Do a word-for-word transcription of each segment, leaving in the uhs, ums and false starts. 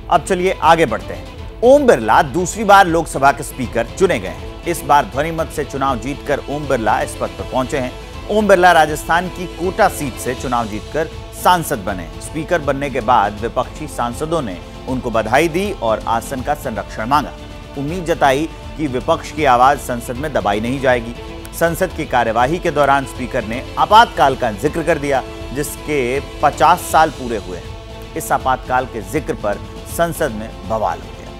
अब चलिए आगे बढ़ते हैं। ओम बिरला दूसरी बार लोकसभा के स्पीकर चुने गए हैं। इस बार ध्वनिमत से चुनाव जीतकर ओम बिरला इस पद पर पहुंचे हैं। ओम बिरला राजस्थान की कोटा सीट से चुनाव जीतकर सांसद बने। स्पीकर बनने के बाद विपक्षी सांसदों ने उनको बधाई दी और आसन का संरक्षण मांगा। उम्मीद जताई कि विपक्ष की आवाज संसद में दबाई नहीं जाएगी। संसद की कार्यवाही के दौरान स्पीकर ने आपातकाल का जिक्र कर दिया, जिसके पचास साल पूरे हुए हैं। इस आपातकाल के जिक्र पर संसद में बवाल हो गया।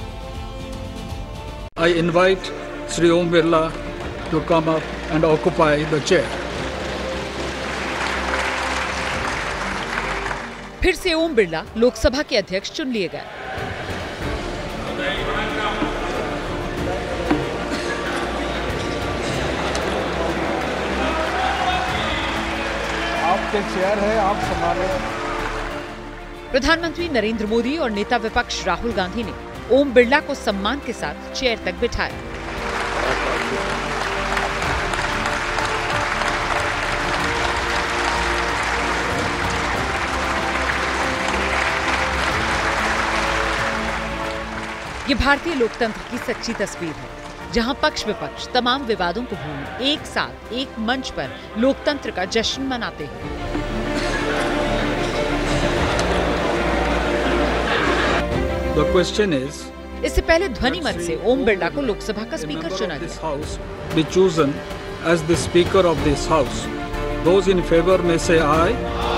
I invite Shri Om Birla to come up and occupy the chair. फिर से ओम बिरला लोकसभा के अध्यक्ष चुन लिए गए। आपके चेयर है, आप संभालें। प्रधानमंत्री नरेंद्र मोदी और नेता विपक्ष राहुल गांधी ने ओम बिरला को सम्मान के साथ चेयर तक बिठाया। ये भारतीय लोकतंत्र की सच्ची तस्वीर है, जहां पक्ष विपक्ष तमाम विवादों को भूल एक साथ एक मंच पर लोकतंत्र का जश्न मनाते हैं। The question is, इससे पहले ध्वनिमत से ओम बिरला को लोकसभा का स्पीकर चुना गया। Be chosen as the speaker of this house. Those in favor may say aye.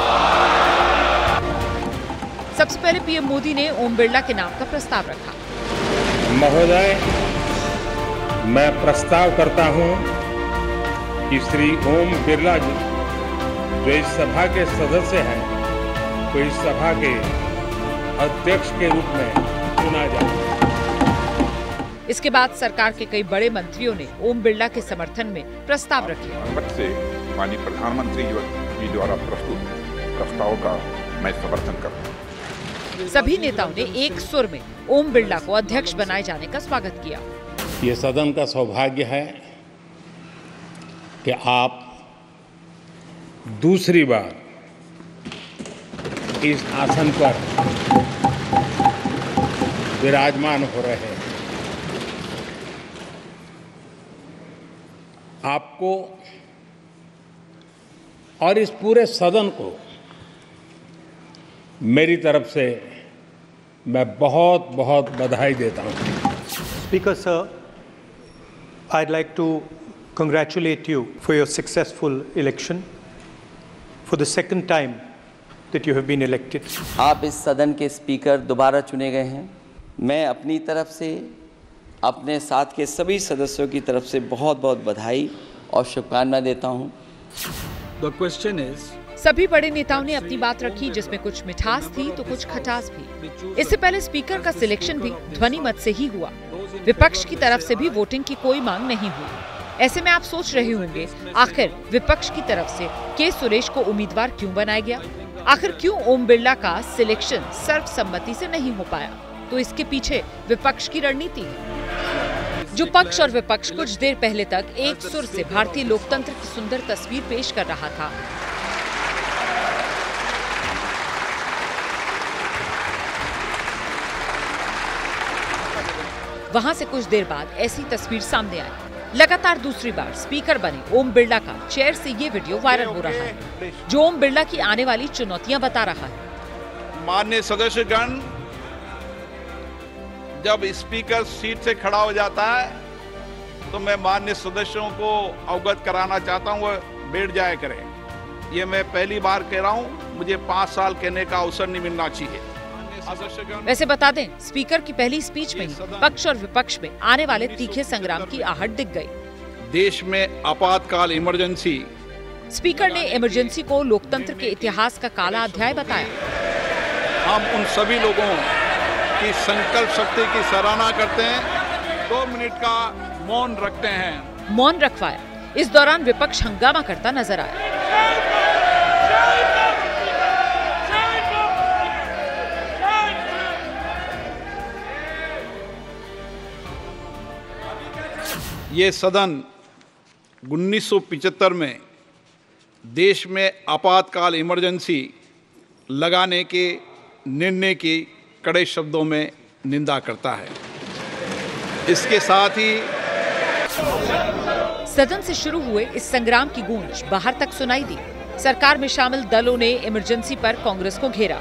सबसे पहले पीएम मोदी ने ओम बिरला के नाम का प्रस्ताव रखा। महोदय, मैं प्रस्ताव करता हूं कि श्री ओम बिरला जी, जो इस सभा के सदस्य हैं, को इस सभा के अध्यक्ष के रूप में चुना जाए। इसके बाद सरकार के कई बड़े मंत्रियों ने ओम बिरला के समर्थन में प्रस्ताव रखे। पद से माननीय प्रधानमंत्री जी द्वारा प्रस्तुत प्रस्ताव का मैं समर्थन करता हूँ। सभी नेताओं ने एक सुर में ओम बिरला को अध्यक्ष बनाए जाने का स्वागत किया। ये सदन का सौभाग्य है कि आप दूसरी बार इस आसन पर विराजमान हो रहे हैं। आपको और इस पूरे सदन को मेरी तरफ से मैं बहुत बहुत बधाई देता हूं। Speaker sir, I'd like to congratulate you for your successful election, for the second time that you have been elected. आप इस सदन के स्पीकर दोबारा चुने गए हैं। मैं अपनी तरफ से अपने साथ के सभी सदस्यों की तरफ से बहुत बहुत बधाई और शुभकामनाएं देता हूं। The question is, सभी बड़े नेताओं ने अपनी बात रखी, जिसमें कुछ मिठास थी तो कुछ खटास भी। इससे पहले स्पीकर का सिलेक्शन भी ध्वनिमत से ही हुआ। विपक्ष की तरफ से भी वोटिंग की कोई मांग नहीं हुई। ऐसे में आप सोच रहे होंगे, आखिर विपक्ष की तरफ से के सुरेश को उम्मीदवार क्यों बनाया गया? आखिर क्यों ओम बिरला का सिलेक्शन सर्वसम्मति से नहीं हो पाया? तो इसके पीछे विपक्ष की रणनीति है। जो पक्ष और विपक्ष कुछ देर पहले तक एक सुर से भारतीय लोकतंत्र की सुंदर तस्वीर पेश कर रहा था, वहां से कुछ देर बाद ऐसी तस्वीर सामने आई। लगातार दूसरी बार स्पीकर बने ओम बिरला का चेयर से ये वीडियो वायरल हो रहा है, जो ओम बिरला की आने वाली चुनौतियां बता रहा है। माननीय सदस्यगण, जब स्पीकर सीट से खड़ा हो जाता है तो मैं माननीय सदस्यों को अवगत कराना चाहता हूं, वह बैठ जाया करें। ये मैं पहली बार कह रहा हूं, मुझे पांच साल कहने का अवसर नहीं मिलना चाहिए। वैसे बता दें, स्पीकर की पहली स्पीच में ही पक्ष और विपक्ष में आने वाले तीखे संग्राम की आहट दिख गई। देश में आपातकाल इमरजेंसी। स्पीकर ने इमरजेंसी को लोकतंत्र के इतिहास का काला अध्याय बताया। हम उन सभी लोगों की संकल्प शक्ति की सराहना करते हैं। दो मिनट का मौन रखते हैं। मौन रखवाया। इस दौरान विपक्ष हंगामा करता नजर आया। ये सदन उन्नीस सौ पचहत्तर में देश में आपातकाल इमरजेंसी लगाने के निर्णय की कड़े शब्दों में निंदा करता है। इसके साथ ही सदन से शुरू हुए इस संग्राम की गूंज बाहर तक सुनाई दी। सरकार में शामिल दलों ने इमरजेंसी पर कांग्रेस को घेरा।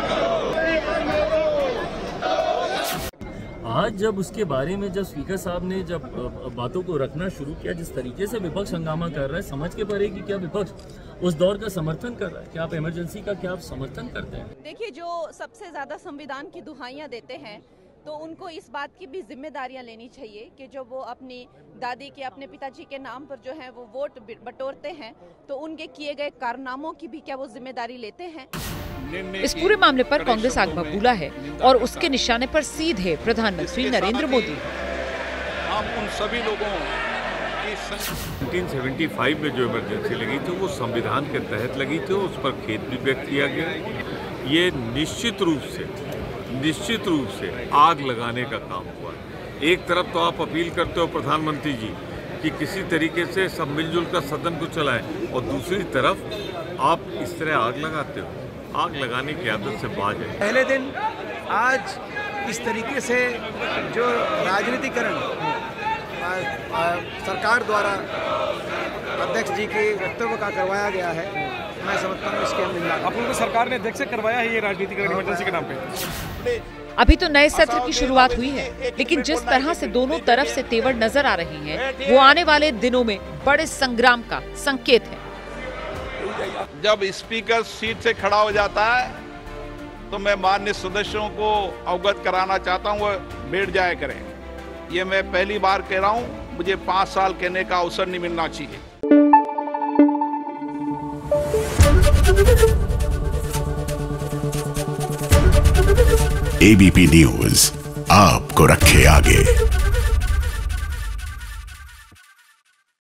आज जब उसके बारे में जब स्पीकर साहब ने जब बातों को रखना शुरू किया, जिस तरीके से विपक्ष हंगामा कर रहा है, समझ के परे कि क्या विपक्ष उस दौर का समर्थन कर रहा है? क्या आप इमरजेंसी का क्या आप समर्थन करते हैं? देखिए, जो सबसे ज्यादा संविधान की दुहाइयां देते हैं तो उनको इस बात की भी जिम्मेदारियां लेनी चाहिए कि जो वो अपनी दादी के, अपने पिताजी के नाम पर जो है वो वोट बटोरते हैं तो उनके किए गए कारनामों की भी क्या वो जिम्मेदारी लेते हैं? इस पूरे मामले पर कांग्रेस आग बबूला है और उसके निशाने पर सीधे प्रधानमंत्री नरेंद्र मोदी। हम उन सभी लोगों उन्नीस सौ पचहत्तर में जो इमरजेंसी लगी थी वो संविधान के तहत लगी थी, उस पर खेद भी व्यक्त किया गया। ये निश्चित रूप से निश्चित रूप से आग लगाने का काम हुआ। एक तरफ तो आप अपील करते हो प्रधानमंत्री जी कि किसी तरीके से सब मिलजुल कर सदन को चलाएं, और दूसरी तरफ आप इस तरह आग लगाते हो। आग लगाने की आदत से बाज है। पहले दिन आज इस तरीके से जो राजनीतिकरण सरकार द्वारा अध्यक्ष जी के वक्तव्य का करवाया गया है, मैं समझता हूँ इसके अंदर आप लोगों को सरकार ने अध्यक्ष से करवाया है ये राजनीतिकरण इमरजेंसी के नाम पे। अभी तो नए सत्र की शुरुआत हुई है, लेकिन जिस तरह से दोनों तरफ से तेवर नजर आ रही हैं, वो आने वाले दिनों में बड़े संग्राम का संकेत है। जब स्पीकर सीट से खड़ा हो जाता है तो मैं माननीय सदस्यों को अवगत कराना चाहता हूँ वह बैठ जाया करें। ये मैं पहली बार कह रहा हूँ, मुझे पाँच साल कहने का अवसर नहीं मिलना चाहिए। एबीपी न्यूज आपको रखे आगे।